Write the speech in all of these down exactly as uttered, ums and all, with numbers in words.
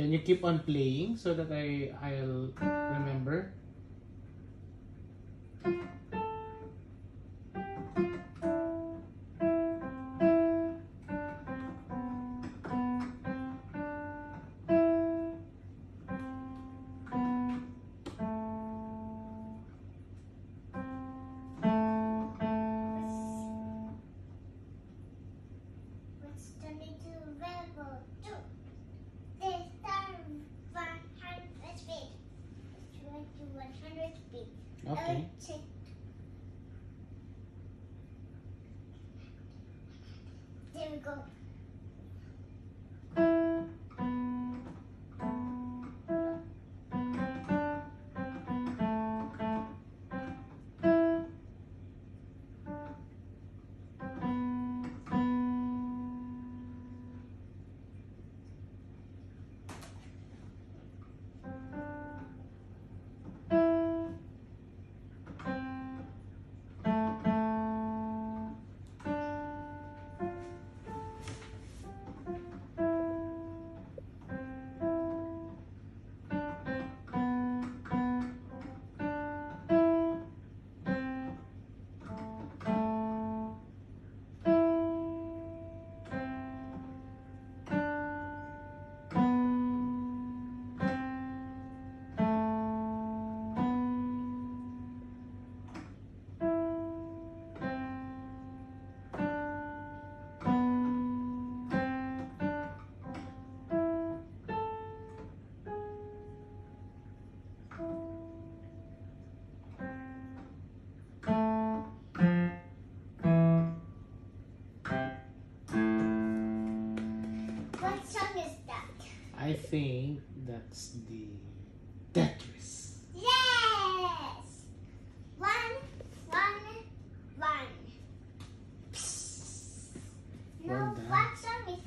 Can you keep on playing so that I I'll remember? Okay. There we go. What song is that? I think that's the Tetris. Yes! One, one, one. No, Well done. what song is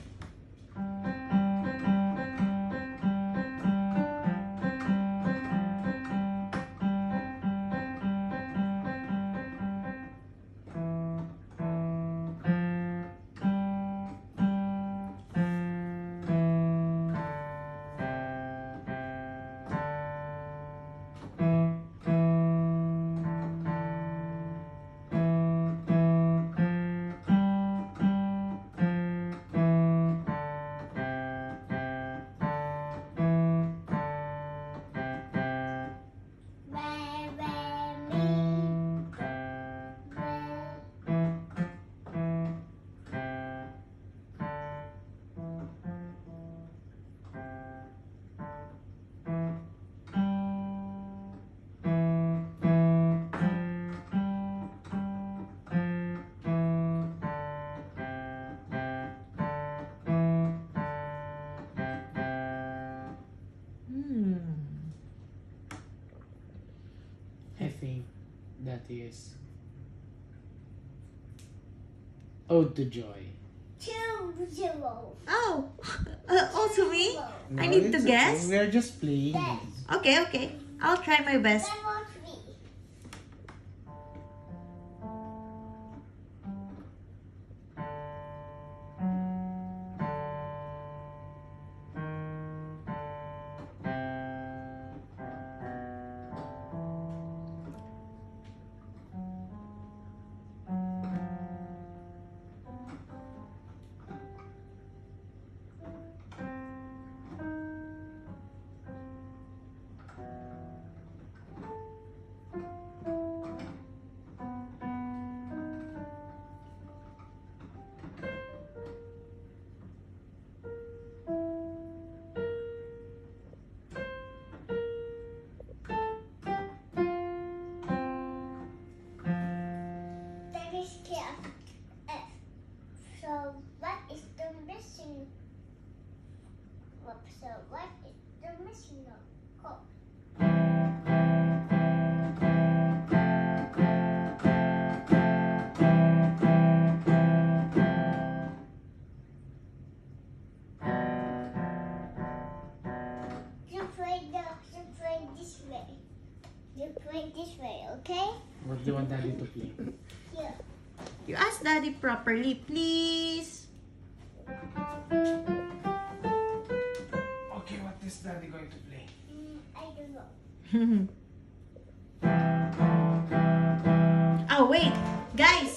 Where, where, me? Hmm. I think that is Ode to Joy. Two zero. Oh, uh, also me? I No, need to it's guess? okay. We're just playing. Yes. Okay, okay. I'll try my best. Level three. That is K F. So what is the missing? So what is the missing code? You play the you play this way. You play this way, okay? What do you want Daddy to play? Here. You ask Daddy properly, please. Okay, Oh, wait. Guys,